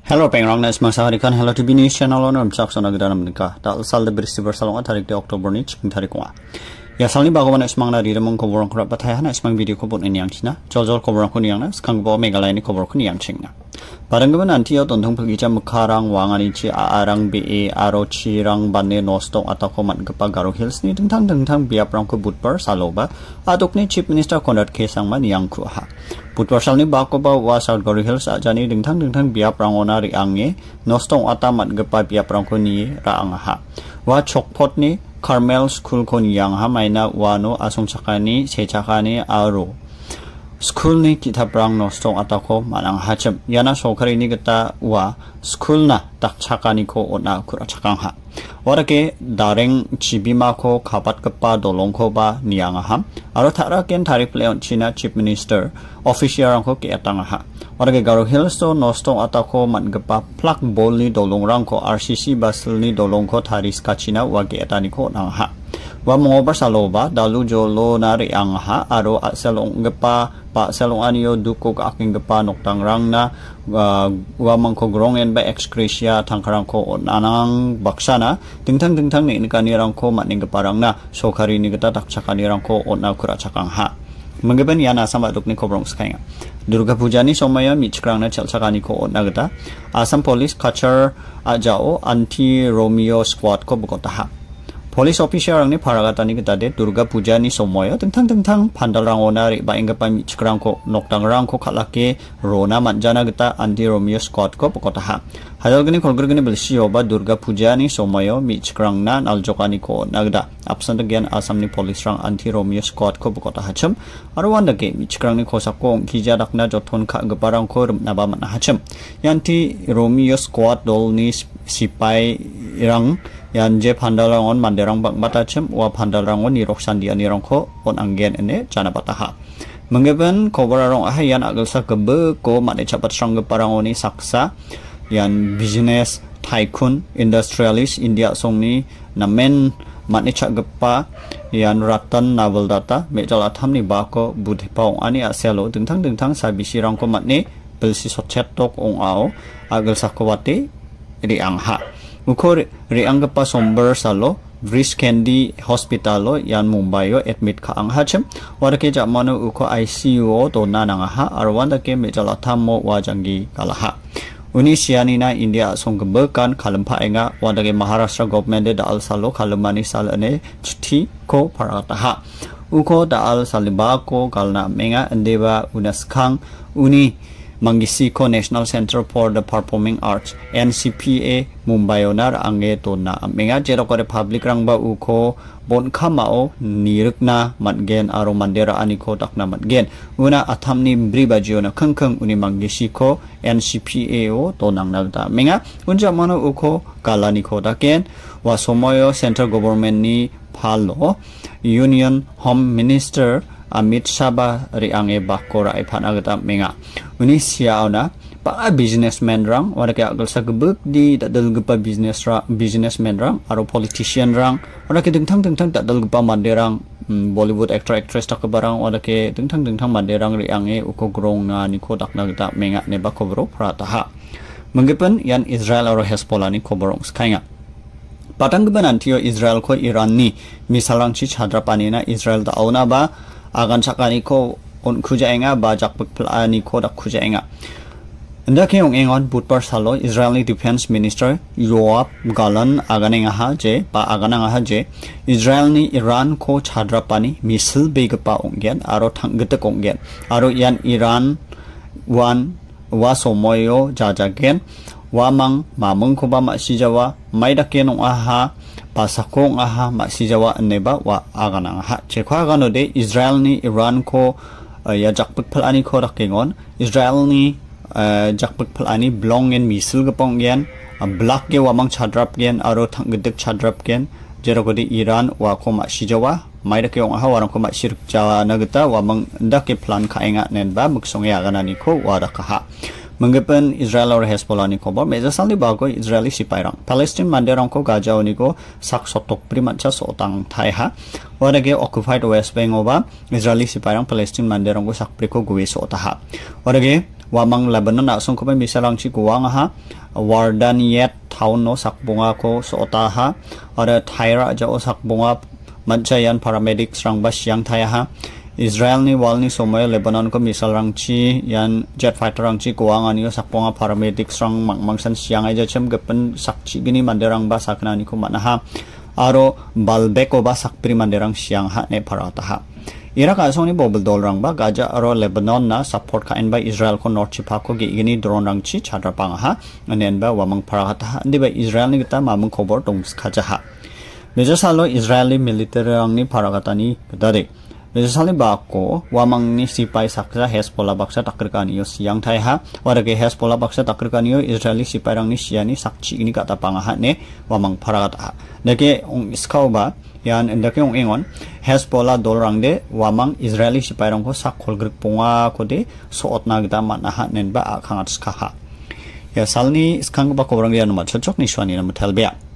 Hello pengrang na ismang saharikan hello to bini channel on rumsak sona gedanam nika ta sal de berisi bersalong tarik de Oktober ni chiking tarik wa ya salni bagawan ismang na riremong koborong krap bathai hana ismang video ko bon yang china jol koborong ko niang na skang bo megalai ni kobor ko niang chingna baranggaban antio tontong pelgija mekharang wangani chi arang be aro chirang banne nostong atako man gapa garo hills ni tengtang biaprang ko budpar saloba adokni chief minister Conrad Kesang man yang ku ha budpar salni bako ba wa south garo hills ajani tengtang biaprang onari ange nostong atamat gapa biaprang ko ni ra ang ha wa chokpot ni Carmel School ko niyang ha maina wano asong sakani sechakani aro school ni kitabrang nostong atako manang hacham yana sokari ni gata wa school na takchakani ko ona kura chakang ha warake dareng chibima ko kapat kapa dolong ko ba niyang ha aro thara ken tarik pleon china chief minister official ko ke atang ha warake garo hills to nostong atako man gapa plak bol ni dolong rang ko RCC basel ni dolong ko tharis kachina wage atani ko nang ha wa mongobar saloba dalu jolo nari ang ha aro aselong gapa pa selong anio duko ka aking gapa noktang rang na wa mangko grongen ba excretia tangkarang ko onanang baksana dingtang ni kanirang ko maning gaparang na sokari ni gata takchakanirang ko onna kura chakang ha mengeben yana sama dukni kobrong skaya Durga Puja ni somaya michkrang na chalchakani ko onna gata Assam Police Kachar ajao anti Romeo squad ko bukota ha Police officer ang ni paragatani kita de Durga Puja ni somoyo tentang pandal rang onari ba inga pa michkrang ko noktang rang ko khalake rona manjana kita anti Romeo squad ko pokota ha hadal gani kolgur gani belsiyo ba Durga Puja ni somoyo michkrang na naljokani ko nagda absent again Assam ni police rang anti Romeo squad ko pokota hacham arwan dake michkrang ni khosak ko kija dakna jothon kha gaparang ko naba man hacham yanti Romeo squad dol ni sipai rang yan je pandal rangon manderang bang batachem wa pandal rangon ni roksan dia ni rongko on anggen ene jana bataha mengeben kobar rong ahayan agal sa kebe ko mane chapat sang parangoni saksa yan business tycoon industrialist India songni namen mane chagpa yan Ratan naval data mejal atham ni ba ko budhipau ani aselo dingtang sabisi rong ko mane belsi sochetok ong ao agal sa kwate ri angha Ukor riang pa somber salo Vrish Candy Hospitalo yan Mumbai yo admit ka ang hachem warake jamano uko ICU to nanang ha arwanda ke mejala thammo wajangi kalaha uni siani na India songgebekan kalempa enga wadage Maharashtra government de dal salo kalemani salane chithi ko parataha uko dal saliba ko galna menga endeba unaskang uni Mangisiko National Center for the Performing Arts NCPA Mumbai onar ange tona menga jerokore public rang ba uko bon khamao nirukna matgen aro mandera aniko takna matgen una athamni bribajiona khangkhang uni Mangisiko NCPA o tonang nagda menga unja mano uko kalani ko daken wa somoyo central government ni phalo Union Home Minister Amit Shaba riange bakora ipan agata menga uni siauna pa businessman rang wala kaya agal sa gebek di dadal gepa businessman rang aro politician rang wala ke dengtang dadal gepa manderang Bollywood actor actress tak barang wala ke dengtang manderang riange uko grong na ni ko dakna gata menga ne bakobro prataha mengepen yan Israel aro Hezbollah ni koborong skaya patang geban antio Israel ko Iran ni misalang chi hadrapani na Israel da auna ba agan sakani ko on kujaenga bajak pekplani ko dak kujaenga ndake ong engon budpar salo Israeli Defense Minister Yoav Galan aganenga ha je pa agananga ha je Israel ni Iran ko chadrapani misil begpa onggen aro thanggete konggen aro yan Iran wan wa somoyo jajagen wamang mamung ko ba masijawa maidake nong aha pasakong aha masijawa neba wa aganang ha chekwa gano de Israel ni Iran ko ya jakpek pelani ko rakengon Israel ni jakpek pelani blongen misil gapong gen black ge wamang chadrap gen aro thanggedek chadrap gen jeroko de Iran wa ko masijawa maidake ong aha warang ko masir jawa nagata wamang ndake plan kaenga nen ba muksong ya ganani ko warakaha Menggepen Israel or Hezbollah ni kobar meja saldi bago Israeli sipai rang Palestine manderang ko Gaza ni ko sak sotok primatcha sotang thai ha warage occupied West Bank oba Israeli sipai rang Palestine manderang ko sak priko guwe sota ha warage wamang Lebanon na song ko pa misalang chi kuwang ha wardan yet town no sakbunga ko sota ha ara thaira ja o sakbunga manchayan paramedics rang bas yang thaya ha Israel ni wal ni somoy Lebanon ko misal rang chi yan jet fighter rang chi kuwang ani sakbunga paramedics rang mangsan siang ai ja chem gapen sakchi gini manderang ba sakna ni ko manaha aro balbeko ba sakpri manderang siang ha ne parata ha Irak asong ni bobel dol rang ba Gaza aro Lebanon na support kain ba Israel ko North Chipa ko gi gini drone rang chi chadra pang ha anen ba wamang parata ha ndi ba Israel ni kita mamung khobor tong khaja ha Beja salo Israeli military rang ni paragata ni dare Beja sali ba ko wamang ni sipai sakja Hezbollah baksa takrikani yo siang thai ha warage Hezbollah baksa takrikani yo Israeli sipai rang ni siani sakchi ini kata pang ha ne wamang paragata ha deke ong iskau ba yan endake ong engon Hezbollah dolrang de wamang Israeli sipai rang ko sakhol grik ponga ko de soot na gita manaha nen ba akhangat skha ha ya salni skang ba kobrang ya no ma chok ni shwani na muthalbea